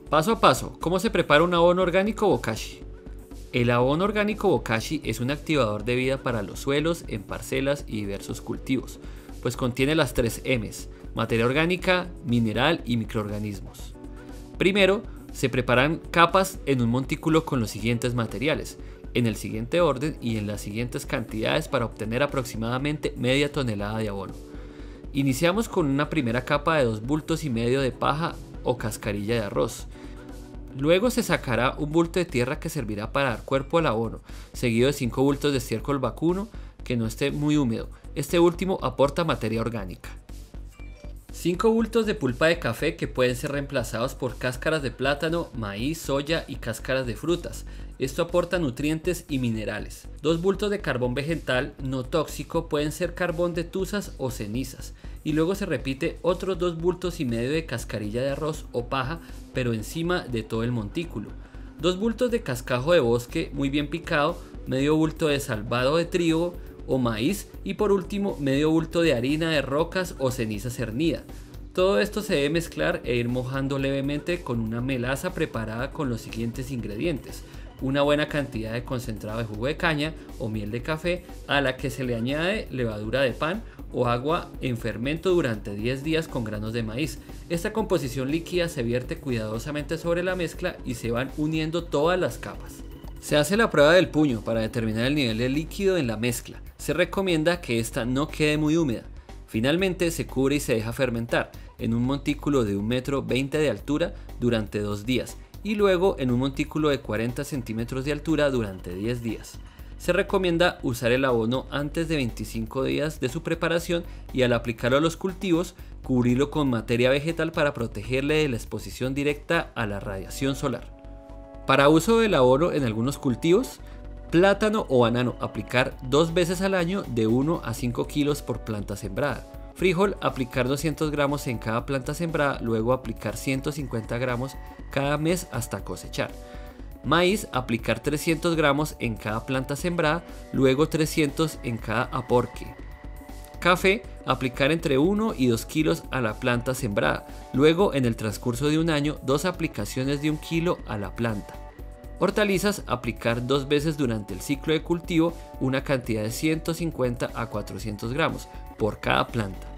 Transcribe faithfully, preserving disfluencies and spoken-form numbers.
Paso a paso, ¿cómo se prepara un abono orgánico Bokashi? El abono orgánico Bokashi es un activador de vida para los suelos en parcelas y diversos cultivos, pues contiene las tres M's, materia orgánica, mineral y microorganismos. Primero, se preparan capas en un montículo con los siguientes materiales, en el siguiente orden y en las siguientes cantidades para obtener aproximadamente media tonelada de abono. Iniciamos con una primera capa de dos bultos y medio de paja o cascarilla de arroz. Luego se sacará un bulto de tierra que servirá para dar cuerpo al abono, seguido de cinco bultos de estiércol vacuno que no esté muy húmedo. Este último aporta materia orgánica. cinco bultos de pulpa de café que pueden ser reemplazados por cáscaras de plátano, maíz, soya y cáscaras de frutas. Esto aporta nutrientes y minerales. dos bultos de carbón vegetal no tóxico, pueden ser carbón de tuzas o cenizas. Y luego se repite otros dos bultos y medio de cascarilla de arroz o paja, pero encima de todo el montículo. dos bultos de cascajo de bosque muy bien picado, medio bulto de salvado de trigo o maíz y por último medio bulto de harina de rocas o ceniza cernida. Todo esto se debe mezclar e ir mojando levemente con una melaza preparada con los siguientes ingredientes: una buena cantidad de concentrado de jugo de caña o miel de café, a la que se le añade levadura de pan o agua en fermento durante diez días con granos de maíz. Esta composición líquida se vierte cuidadosamente sobre la mezcla y se van uniendo todas las capas. Se hace la prueba del puño para determinar el nivel de líquido en la mezcla. Se recomienda que esta no quede muy húmeda. Finalmente se cubre y se deja fermentar en un montículo de un metro veinte de altura durante dos días y luego en un montículo de cuarenta centímetros de altura durante diez días. Se recomienda usar el abono antes de veinticinco días de su preparación y al aplicarlo a los cultivos, cubrirlo con materia vegetal para protegerle de la exposición directa a la radiación solar. Para uso del abono en algunos cultivos, plátano o banano, aplicar dos veces al año de uno a cinco kilos por planta sembrada. Frijol, aplicar doscientos gramos en cada planta sembrada, luego aplicar ciento cincuenta gramos cada mes hasta cosechar. Maíz, aplicar trescientos gramos en cada planta sembrada, luego trescientos en cada aporque. Café, aplicar entre uno y dos kilos a la planta sembrada, luego en el transcurso de un año dos aplicaciones de un kilo a la planta. Hortalizas, aplicar dos veces durante el ciclo de cultivo una cantidad de ciento cincuenta a cuatrocientos gramos por cada planta.